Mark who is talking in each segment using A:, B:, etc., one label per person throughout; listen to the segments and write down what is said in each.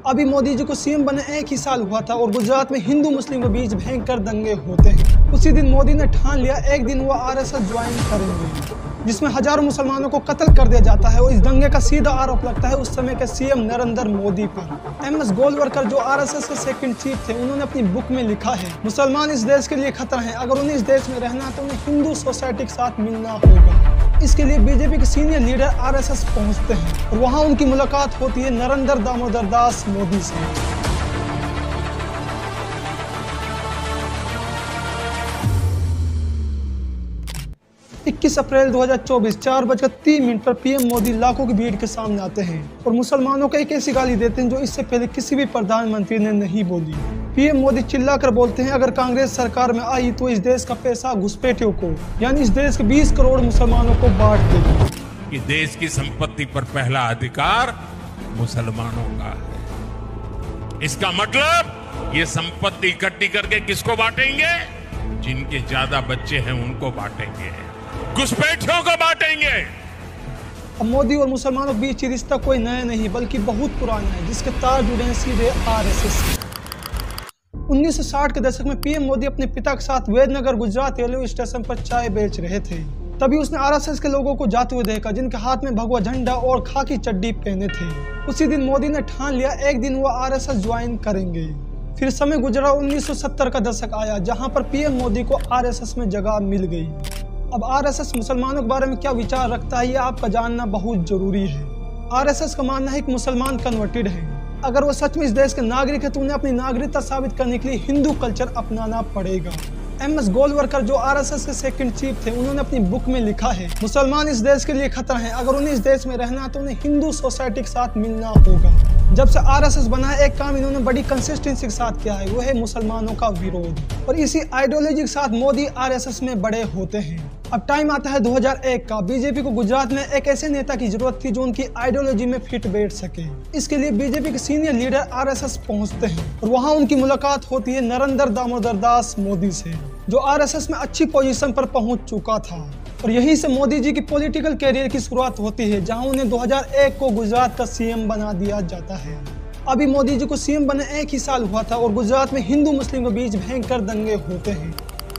A: अभी मोदी जी को सीएम बने 1 ही साल हुआ था और गुजरात में हिंदू मुस्लिम के बीच भयंकर दंगे होते हैं। उसी दिन मोदी ने ठान लिया एक दिन वो आरएसएस ज्वाइन करेंगे, जिसमें हजारों मुसलमानों को कत्ल कर दिया जाता है और इस दंगे का सीधा आरोप लगता है उस समय के सीएम नरेंद्र मोदी पर। एमएस गोलवरकर जो आरएसएस के सेकंड चीफ थे, उन्होंने अपनी बुक में लिखा है, मुसलमान इस देश के लिए खतरा है, अगर उन्हें इस देश में रहना है तो उन्हें हिंदू सोसाइटी के साथ मिलना होगा। इसके लिए बीजेपी के सीनियर लीडर आरएसएस पहुंचते हैं और वहां उनकी मुलाकात होती है नरेंद्र दामोदर दास मोदी से। 21 अप्रैल 2024 4:03 पर पीएम मोदी लाखों की भीड़ के सामने आते हैं और मुसलमानों को एक ऐसी गाली देते हैं जो इससे पहले किसी भी प्रधानमंत्री ने नहीं बोली। पीएम मोदी चिल्लाकर बोलते हैं, अगर कांग्रेस सरकार में आई तो इस देश का पैसा घुसपैठियों को यानी इस देश के 20 करोड़ मुसलमानों को बांट देगी।
B: कि देश की संपत्ति पर पहला अधिकार मुसलमानों का है। इसका मतलब ये संपत्ति इकट्ठी करके किसको बांटेंगे? जिनके ज्यादा बच्चे हैं उनको बांटेंगे, घुसपैठियों को बांटेंगे।
A: अब मोदी और मुसलमानों के बीच रिश्ता कोई नया नहीं बल्कि बहुत पुराना है, जिसके तार जुड़े हैं सीधे आरएसएस से। 1960 के दशक में पीएम मोदी अपने पिता के साथ वैदनगर गुजरात रेलवे स्टेशन पर चाय बेच रहे थे। तभी उसने आरएसएस के लोगों को जाते हुए देखा जिनके हाथ में भगवा झंडा और खाकी चड्डी पहने थे। उसी दिन मोदी ने ठान लिया एक दिन वो आरएसएस ज्वाइन करेंगे। फिर समय गुजरा, 1970 का दशक आया जहां पर पीएम मोदी को आरएसएस में जगह मिल गई। अब आरएसएस मुसलमानों के बारे में क्या विचार रखता है ये आपका जानना बहुत जरूरी है। आरएसएस का मानना है कि मुसलमान कन्वर्टेड है, अगर वो सच में इस देश के नागरिक है तो उन्हें अपनी नागरिकता साबित करने के लिए हिंदू कल्चर अपनाना पड़ेगा। एमएस गोलवरकर जो आरएसएस के सेकंड चीफ थे, उन्होंने अपनी बुक में लिखा है, मुसलमान इस देश के लिए खतरा है, अगर उन्हें इस देश में रहना है तो उन्हें हिंदू सोसाइटी के साथ मिलना होगा। जब से आरएसएस बना है एक काम इन्होंने बड़ी कंसिस्टेंसी के साथ किया है, वो है मुसलमानों का विरोध। और इसी आइडियोलॉजी के साथ मोदी आरएसएस में बड़े होते हैं। अब टाइम आता है 2001 का। बीजेपी को गुजरात में एक ऐसे नेता की जरूरत थी जो उनकी आइडियोलॉजी में फिट बैठ सके। इसके लिए बीजेपी के सीनियर लीडर आरएसएस पहुंचते हैं और वहां उनकी मुलाकात होती है नरेंद्र दामोदर दास मोदी से, जो आरएसएस में अच्छी पोजीशन पर पहुंच चुका था। और यहीं से मोदी जी की पॉलिटिकल कैरियर की शुरुआत होती है, जहां उन्हें 2001 को गुजरात का सीएम बना दिया जाता है। अभी मोदी जी को सीएम बने 1 ही साल हुआ था और गुजरात में हिंदू मुस्लिम के बीच भयंकर दंगे होते हैं,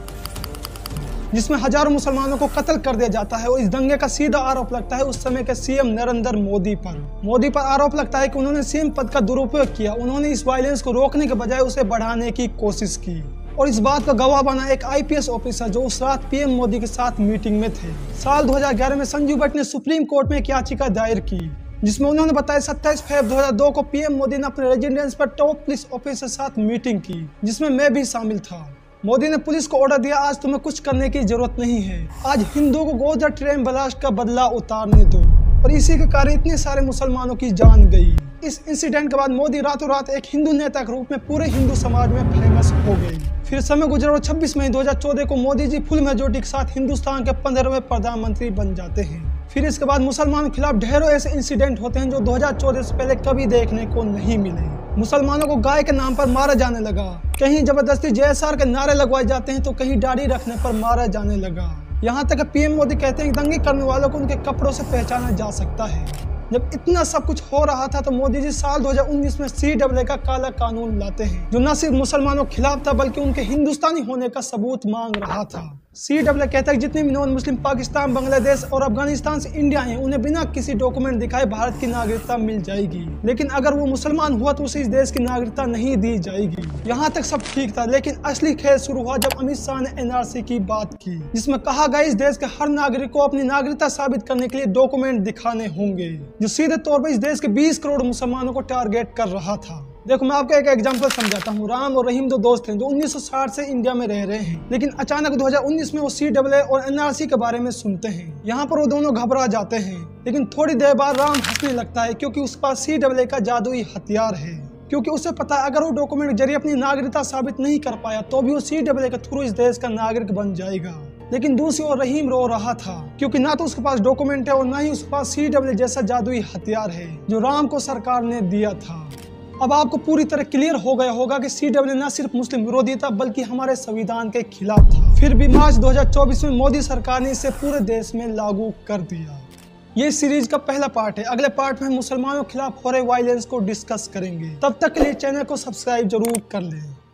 A: जिसमें हजारों मुसलमानों को कत्ल कर दिया जाता है और इस दंगे का सीधा आरोप लगता है उस समय के सीएम नरेंद्र मोदी पर। आरोप लगता है कि उन्होंने सीएम पद का दुरुपयोग किया। उन्होंने इस वायलेंस को रोकने के बजाय उसे बढ़ाने की कोशिश की और इस बात का गवाह बना एक आईपीएस ऑफिसर जो उस रात पीएम मोदी के साथ मीटिंग में थे। साल 2011 में संजीव भट्ट ने सुप्रीम कोर्ट में एक याचिका दायर की, जिसमें उन्होंने बताया 27 फरवरी 2002 को पीएम मोदी ने अपने रेजिडेंस पर टॉप पुलिस ऑफिसर के साथ मीटिंग की, जिसमें मैं भी शामिल था। मोदी ने पुलिस को ऑर्डर दिया, आज तुम्हें कुछ करने की जरूरत नहीं है, आज हिंदुओं को गोदा ट्रेन ब्लास्ट का बदला उतारने दो। और इसी के कारण इतने सारे मुसलमानों की जान गई। इस इंसिडेंट के बाद मोदी रातों रात एक हिंदू नेता के रूप में पूरे हिंदू समाज में फेमस हो गए। फिर समय गुजरा और 26 मई 2014 को मोदी जी फुल मेजोरिटी के साथ हिंदुस्तान के 15वें प्रधानमंत्री बन जाते हैं। फिर इसके बाद मुसलमानों के खिलाफ ढेरों ऐसे इंसिडेंट होते हैं जो 2014 से पहले कभी देखने को नहीं मिले। मुसलमानों को गाय के नाम पर मारा जाने लगा, कहीं जबरदस्ती JSR के नारे लगवाए जाते हैं तो कहीं दाढ़ी रखने पर मारा जाने लगा। यहाँ तक पीएम मोदी कहते हैं कि दंगे करने वालों को उनके कपड़ों से पहचाना जा सकता है। जब इतना सब कुछ हो रहा था तो मोदी जी साल 2019 में CAA का काला कानून लाते हैं, जो न सिर्फ मुसलमानों के खिलाफ था बल्कि उनके हिंदुस्तानी होने का सबूत मांग रहा था। CAA कहता है कि जितने भी नॉन मुस्लिम पाकिस्तान, बांग्लादेश और अफगानिस्तान से इंडिया हैं, उन्हें बिना किसी डॉक्यूमेंट दिखाए भारत की नागरिकता मिल जाएगी। लेकिन अगर वो मुसलमान हुआ तो उसे इस देश की नागरिकता नहीं दी जाएगी। यहाँ तक सब ठीक था, लेकिन असली खेल शुरू हुआ जब अमित शाह ने NRC की बात की, जिसमें कहा गया इस देश के हर नागरिक को अपनी नागरिकता साबित करने के लिए डॉक्यूमेंट दिखाने होंगे, जो सीधे तौर पर इस देश के 20 करोड़ मुसलमानों को टारगेट कर रहा था। देखो मैं आपको एक एग्जांपल समझाता हूँ। राम और रहीम दो दोस्त हैं जो 1960 से इंडिया में रह रहे हैं, लेकिन अचानक 2019 में वो CAA और NRC के बारे में सुनते हैं। यहाँ पर वो दोनों घबरा जाते हैं, लेकिन थोड़ी देर बाद राम हंसने लगता है क्योंकि उसके पास CAA का जादुई हथियार है। क्योंकि उसे पता है अगर वो डॉक्यूमेंट के जरिए अपनी नागरिकता साबित नहीं कर पाया तो भी वो CAA के थ्रू इस देश का नागरिक बन जाएगा। लेकिन दूसरी ओर रहीम रो रहा था क्योंकि ना तो उसके पास डॉक्यूमेंट है और ना ही उसके पास CAA जैसा जादुई हथियार है जो राम को सरकार ने दिया था। अब आपको पूरी तरह क्लियर हो गया होगा कि CAA न सिर्फ मुस्लिम विरोधी था बल्कि हमारे संविधान के खिलाफ था। फिर भी मार्च 2024 में मोदी सरकार ने इसे पूरे देश में लागू कर दिया। ये सीरीज का पहला पार्ट है। अगले पार्ट में हम मुसलमानों के खिलाफ हो रहे वायलेंस को डिस्कस करेंगे। तब तक के लिए चैनल को सब्सक्राइब जरूर कर लें।